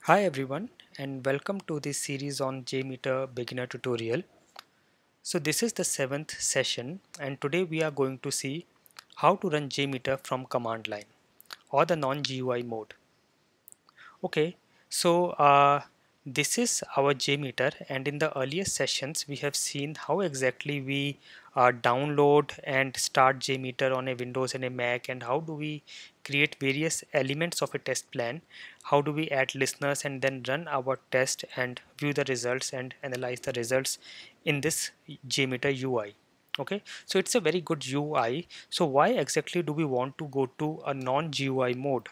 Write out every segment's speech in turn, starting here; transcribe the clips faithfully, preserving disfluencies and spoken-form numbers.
Hi everyone and welcome to this series on JMeter Beginner tutorial. So this is the seventh session and today we are going to see how to run JMeter from command line or the non-G U I mode. Okay, so uh, this is our JMeter, and in the earlier sessions we have seen how exactly we uh, download and start JMeter on a Windows and a Mac, and how do we create various elements of a test plan, how do we add listeners and then run our test and view the results and analyze the results in this JMeter U I. Okay, so it's a very good U I. So why exactly do we want to go to a non-G U I mode?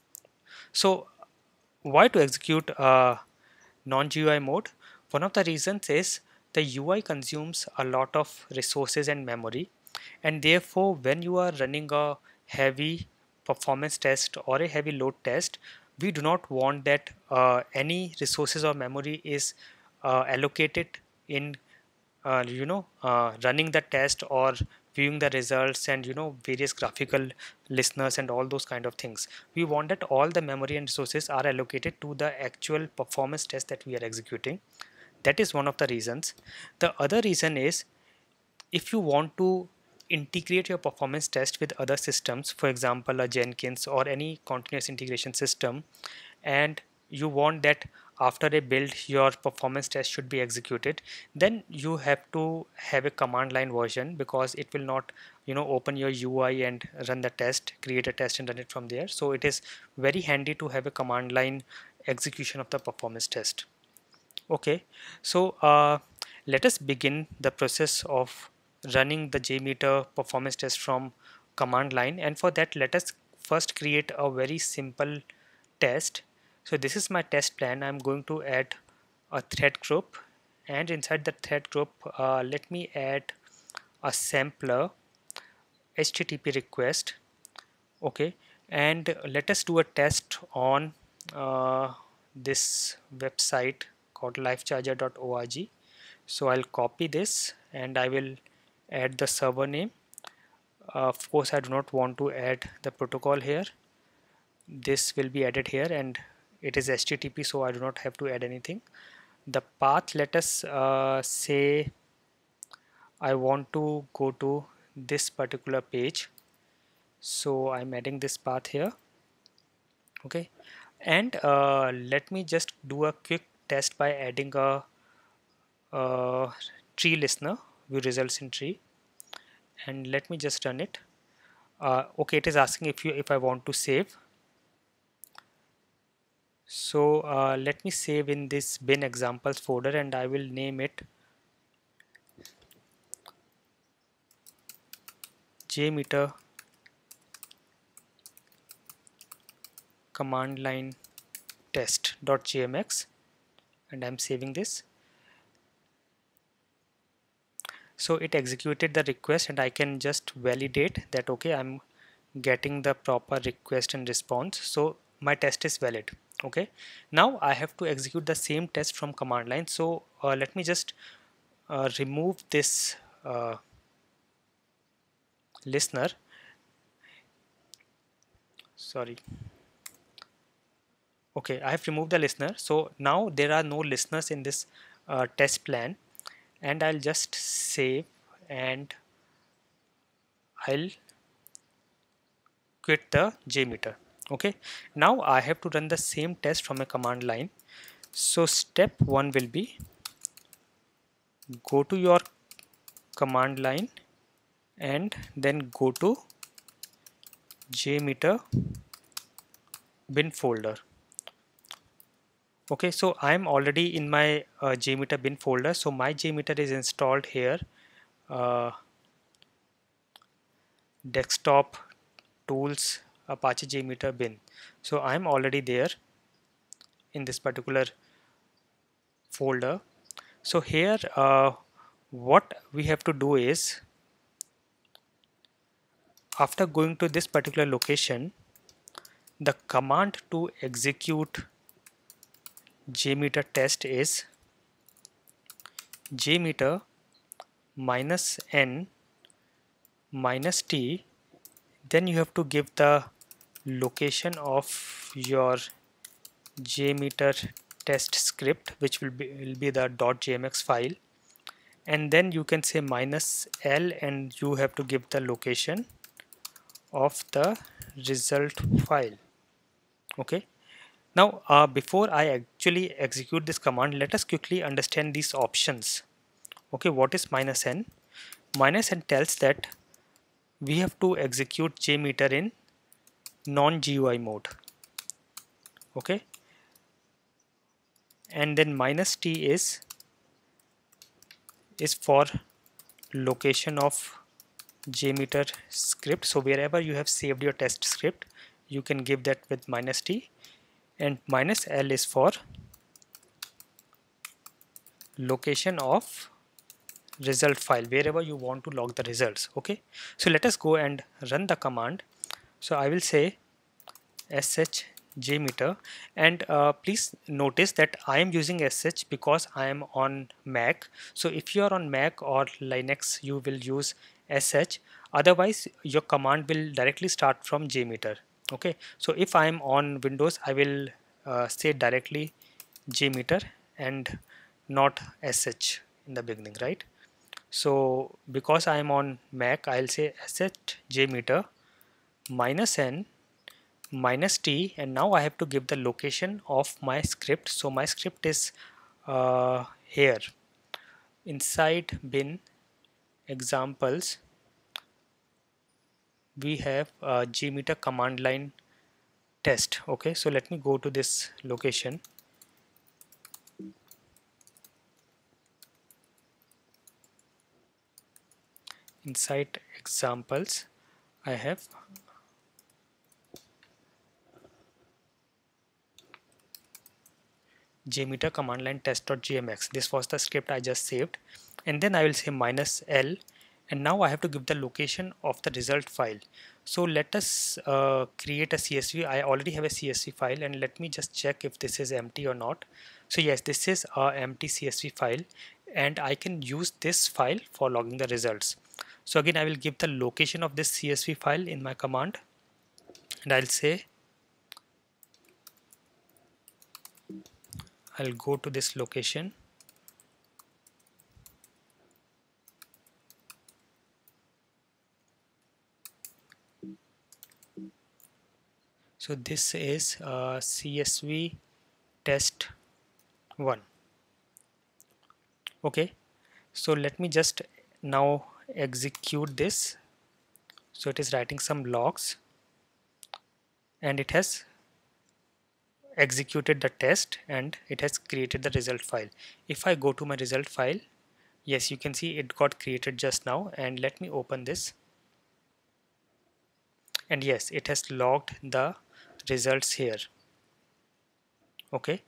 So why to execute a non-G U I mode? One of the reasons is the U I consumes a lot of resources and memory, and therefore when you are running a heavy performance test or a heavy load test, we do not want that uh, any resources or memory is uh, allocated in uh, you know uh, running the test or viewing the results and you know various graphical listeners and all those kind of things. We want that all the memory and resources are allocated to the actual performance test that we are executing. That is one of the reasons. The other reason is, if you want to integrate your performance test with other systems, for example a Jenkins or any continuous integration system, and you want that after a build your performance test should be executed, then you have to have a command line version, because it will not you know open your U I and run the test, create a test and run it from there. So it is very handy to have a command line execution of the performance test. Okay, so uh, let us begin the process of running the JMeter performance test from command line, and for that let us first create a very simple test. So this is my test plan. I'm going to add a thread group, and inside the thread group uh, let me add a sampler H T T P request. Okay, and let us do a test on uh, this website called lifecharger dot org. So I'll copy this and I will add the server name. Uh, of course I do not want to add the protocol here. This will be added here, and it is H T T P, so I do not have to add anything. The path, let us uh, say I want to go to this particular page, so I'm adding this path here. Okay, and uh, let me just do a quick test by adding a, a tree listener, view results in tree, and let me just run it. Uh, okay, it is asking if you if I want to save. So uh, let me save in this bin examples folder, and I will name it JMeter command line test.jmx, and I'm saving this. So it executed the request, and I can just validate that okay, I'm getting the proper request and response, so my test is valid. Okay, now I have to execute the same test from command line. So uh, let me just uh, remove this uh, listener, sorry. Okay, I have removed the listener, so now there are no listeners in this uh, test plan, and I'll just save and I'll quit the JMeter. Okay, now I have to run the same test from a command line. So step one will be, go to your command line and then go to JMeter bin folder. Okay, so I'm already in my uh, JMeter bin folder, so my JMeter is installed here, uh, desktop tools Apache JMeter bin. So I'm already there in this particular folder. So here uh, what we have to do is, after going to this particular location, the command to execute JMeter test is JMeter minus n minus t. Then you have to give the location of your JMeter test script, which will be will be the .jmx file, and then you can say minus L, and you have to give the location of the result file. Okay. Now, uh, before I actually execute this command, let us quickly understand these options. Okay, what is minus n? Minus n tells that we have to execute JMeter in non-G U I mode. Okay, and then minus t is is for location of JMeter script. So wherever you have saved your test script, you can give that with minus t, and minus L is for location of result file, wherever you want to log the results. Okay, so let us go and run the command. So I will say sh JMeter, and uh, please notice that I am using sh because I am on Mac. So if you are on Mac or Linux, you will use sh. Otherwise, your command will directly start from JMeter. Okay, so if I am on Windows, I will uh, say directly JMeter and not sh in the beginning, right? So because I am on Mac, I'll say sh JMeter minus n minus t, and now I have to give the location of my script. So my script is uh, here inside bin examples. We have uh, JMeter command line test. Okay, so let me go to this location. Inside examples, I have JMeter command line test.jmx. This was the script I just saved, and then I will say minus L, and now I have to give the location of the result file. So let us uh, create a C S V. I already have a C S V file, and let me just check if this is empty or not. So yes, this is a empty C S V file, and I can use this file for logging the results. So again, I will give the location of this C S V file in my command, and I'll say I'll go to this location. So this is uh, C S V test one. Okay, so let me just now execute this. So it is writing some logs, and it has executed the test, and it has created the result file. If I go to my result file, yes, you can see it got created just now, and let me open this, and yes, it has logged the results here. Okay,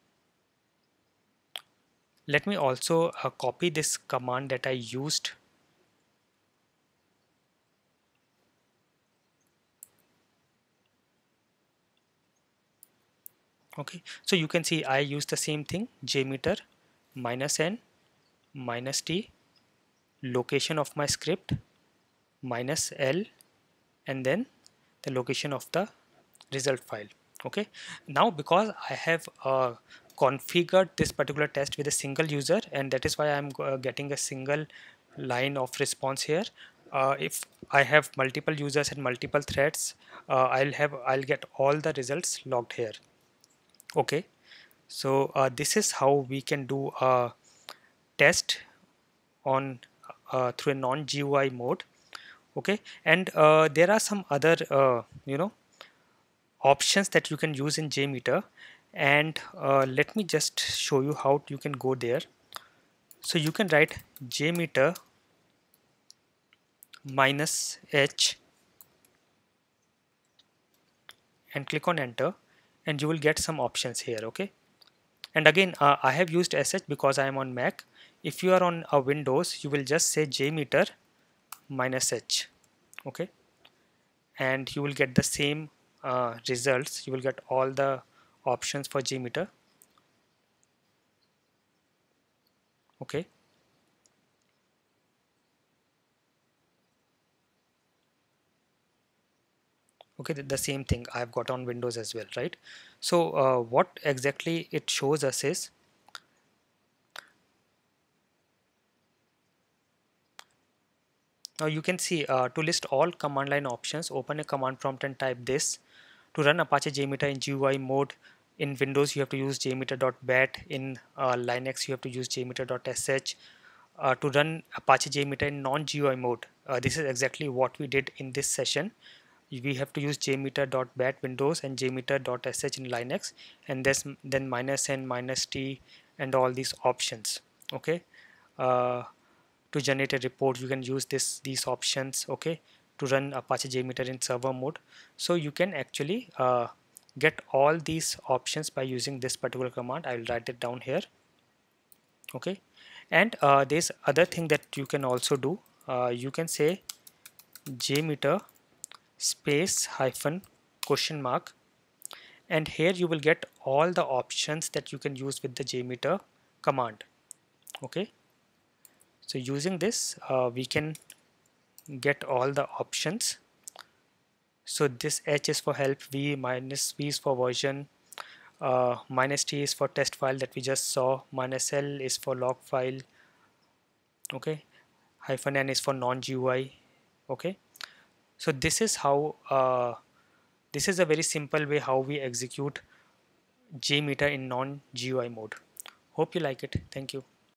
let me also uh, copy this command that I used. Okay, so you can see I use the same thing, JMeter minus n minus t, location of my script minus L, and then the location of the result file. Okay, now because I have uh, configured this particular test with a single user, and that is why I'm uh, getting a single line of response here. Uh, if I have multiple users and multiple threads, uh, I'll have I'll get all the results logged here. Okay, so uh, this is how we can do a test on uh, through a non-G U I mode. Okay, and uh, there are some other uh, you know options that you can use in JMeter, and uh, let me just show you how you can go there. So you can write JMeter minus h and click on enter, and you will get some options here. Okay, and again uh, I have used sh because I am on Mac. If you are on a Windows, you will just say JMeter minus h. Okay, and you will get the same uh, results. You will get all the options for JMeter. Okay, Okay, the, the same thing I've got on Windows as well, right? So uh, what exactly it shows us is, now you can see uh, to list all command line options, open a command prompt and type this. To run Apache JMeter in G U I mode, in Windows you have to use jmeter.bat, in uh, Linux you have to use jmeter.sh. Uh, to run Apache JMeter in non-G U I mode, uh, this is exactly what we did in this session. We have to use jmeter.bat Windows and jmeter.sh in Linux, and this then minus n, minus t, and all these options. Okay, uh, to generate a report you can use this these options. Okay, to run Apache JMeter in server mode, so you can actually uh, get all these options by using this particular command. I will write it down here. Okay, and uh, there's other thing that you can also do. Uh, you can say JMeter space hyphen question mark, and here you will get all the options that you can use with the JMeter command. Okay, so using this uh, we can get all the options. So this H is for help, V minus V is for version, uh, minus T is for test file that we just saw, minus L is for log file. Okay, hyphen N is for non-G U I. Okay, so this is how uh, this is a very simple way how we execute JMeter in non-G U I mode. Hope you like it. Thank you.